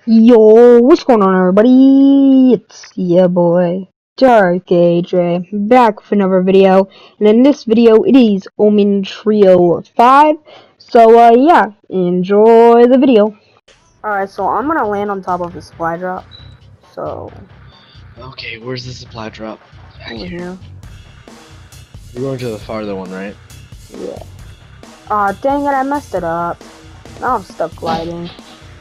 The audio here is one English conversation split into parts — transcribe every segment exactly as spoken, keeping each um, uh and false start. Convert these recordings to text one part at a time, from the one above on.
Yo, what's going on, everybody? It's your boy, Dark A J, back with another video. And in this video, it is Omen Trio five. So, uh, yeah, enjoy the video. Alright, so I'm gonna land on top of the supply drop. So, Okay, where's the supply drop? Back over here. here. We're going to the farther one, right? Yeah. Aw, dang it, I messed it up. Now I'm stuck gliding.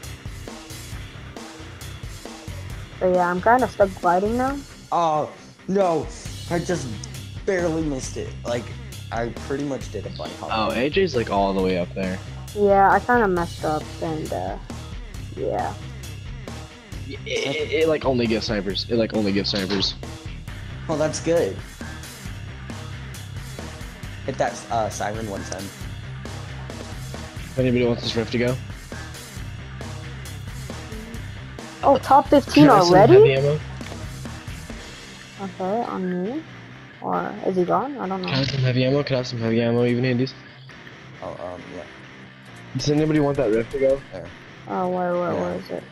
So, yeah, I'm kinda stuck gliding now. Oh, no. I just barely missed it. Like, I pretty much did a bunny hop. Oh, A J's like all the way up there. Yeah, I kinda messed up, and, uh, yeah. It, it, it like only gives snipers. It like only gives snipers. Well, that's good. Hit that uh, siren one time. If anybody wants this rift to go. Oh, top fifteen Can I have some heavy already? ammo? Okay, on me. Or is he gone? I don't Can I know. have some heavy ammo? Can I have some heavy ammo, even handies? Oh, um, yeah. Does anybody want that rift to go? There. Oh, where, where, Yeah. where is it?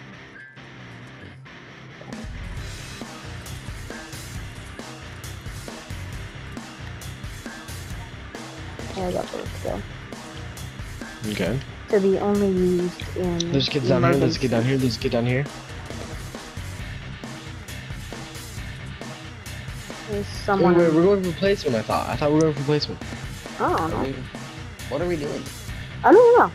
Yeah, I got the let's go. Okay. To be only used in. There's kids down here. There's a kid down here. There's a kid down here. There's Wait, someone. wait, we're going for placement. I thought. I thought we were going for placement. I don't Are know. we, what are we doing? I don't know.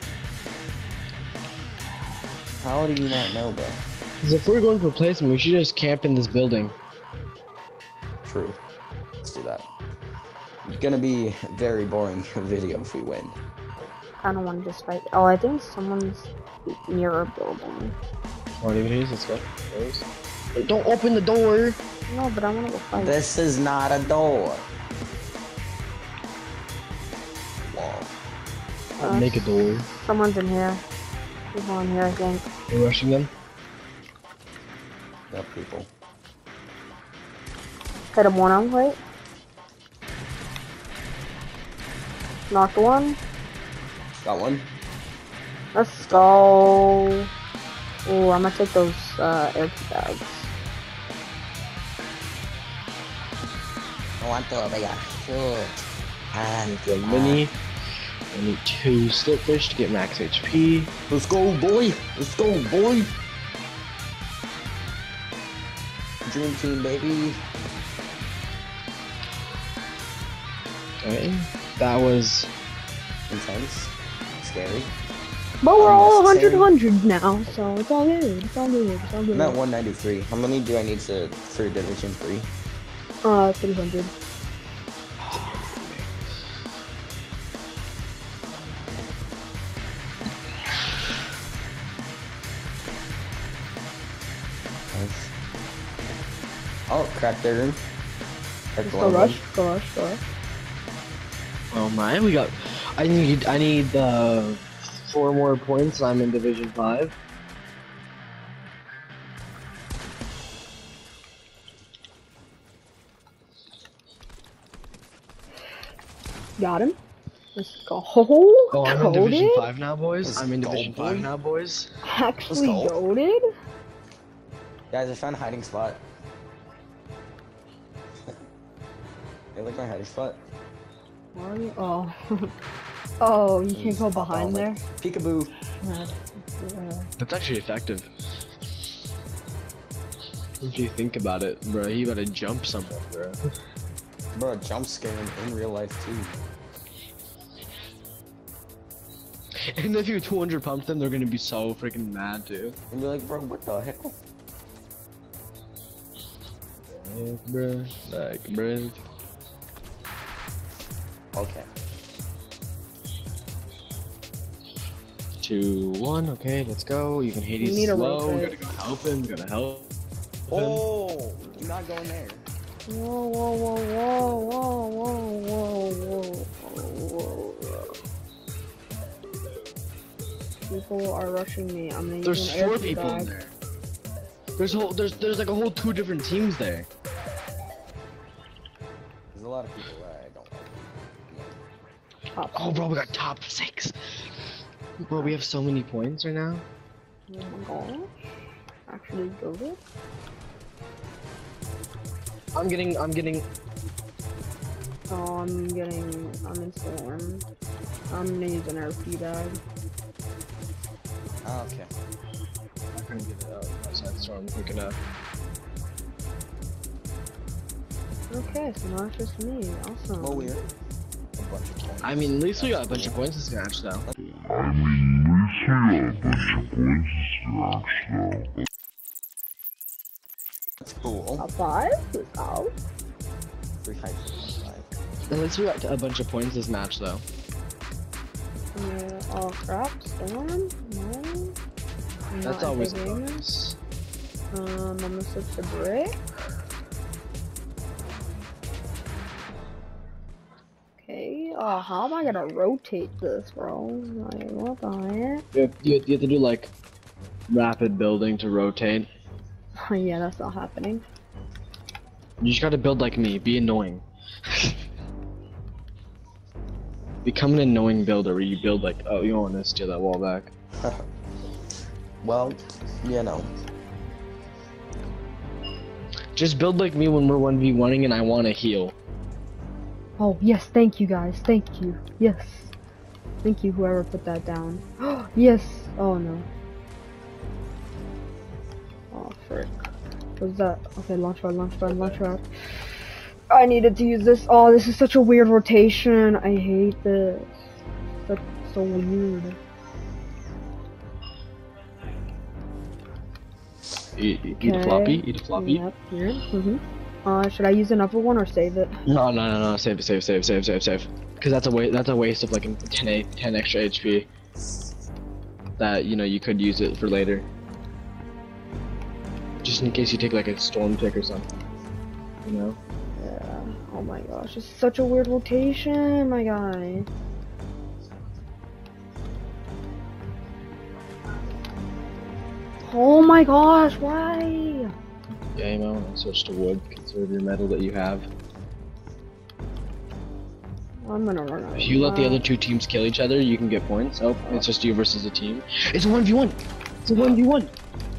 How do you not know, bro? Because if we're going for placement, we should just camp in this building. True. Let's do that. It's gonna be a very boring video if we win. I don't want to just fight. Oh, I think someone's near a building. Come on, even handies. Let's go. Wait, don't open the door. No, but I want to go fight. This is not a door. Wall. Uh, Make a door. Someone's in here. People in here, I think. We're rushing them. Got people. Hit him one on plate. Knocked one. Got one. Let's go. Ooh, I'm gonna take those uh, air bags. I want to be a shoot. And The mini. I need two slipfish to get max H P. Let's go, boy! Let's go, boy! Dream team, baby. Okay. That was. Intense. Scary. But we're all one hundred Unnecessary. hundred now, so it's all good. It's all good. It's all good. I'm at one ninety-three. How many do I need to for Division three? Uh, three hundred. Nice. Oh, crack their room. Crack the Go one rush. room. Go rush. Go rush. Oh my, we got. I need. I need uh, four more points. I'm in Division Five. Got him. Let's go. Oh, I'm in Division Goated? Five now, boys. Let's I'm in go, Division boy. Five now, boys. Actually Let's go. goaded? Guys, I found a hiding spot. Hey, look my hiding spot. Where are you? Oh. Oh, you can't go Pop behind out, there? like, Peekaboo. Uh, That's actually effective. If you think about it, bro, he about to jump someone, bro. Bro, jump scaring in real life too. And if you two hundred pump them, they're gonna be so freaking mad too. And be like, bro, what the heck? Like, bro, like, bro. Okay. Two, one, okay, let's go. You can hit You his need a slow. We rotate. gotta go help him. We gotta help. Oh, you're not going there. Whoa, whoa, whoa, whoa, whoa, whoa, whoa, whoa, whoa. People are rushing me. I'm gonna There's use an air four key people in bag. there. There's whole, there's, there's like a whole two different teams there. There's a lot of people that I don't like. Top Oh, bro, we got top six. Bro, we have so many points right now. Oh my gosh. Actually build it? I'm getting, I'm getting. Oh, I'm getting, I'm in storm. I'm gonna use an R P bag. Ah, okay. I couldn't get it out outside the storm quick enough. Okay, so now it's just me. Awesome. Well, we're a bunch of points. I mean, at least we got a bunch of points this match, though. I mean, at least we got a bunch of points this match, though. That's cool. A five? Let's go. Three heights, one five. At least we got a bunch of points this match, though. Uh, oh crap, storm? No. That's Not always a anti-gamer. bonus. Um, I'm gonna switch to brick. Okay, oh, how am I gonna rotate this, bro? Like, what the heck? You have, you have to do like rapid building to rotate. Yeah, that's not happening. You just gotta build like me. Be annoying. Become an annoying builder where you build like, oh, you don't want to steal that wall back. Well, you know. Just build like me when we're one v one-ing and I want to heal. Oh, yes, thank you guys, thank you. Yes. Thank you, whoever put that down. Yes! Oh no. Oh, frick. What's that? Okay, launch pad, launch pad, launch pad. I needed to use this. Oh, this is such a weird rotation. I hate this. That's so weird. Eat, eat, eat a floppy. Eat a floppy. Yep, here. Mm-hmm. Uh, should I use another one or save it? No, no, no, no. Save it, save, save, save, save, save. Because that's a waste. That's a waste of like ten, a, ten extra H P. That you know you could use it for later. Just in case you take like a storm tick or something. You know. Yeah. Oh my gosh, it's such a weird rotation, my guy. Oh my gosh, why? Yeah, you know. Switch to wood. Conserve your metal that you have. I'm gonna run out. If you let the of other two teams kill each other, you can get points. Oh, it's just you versus a team. It's a one v one. It's a one v one.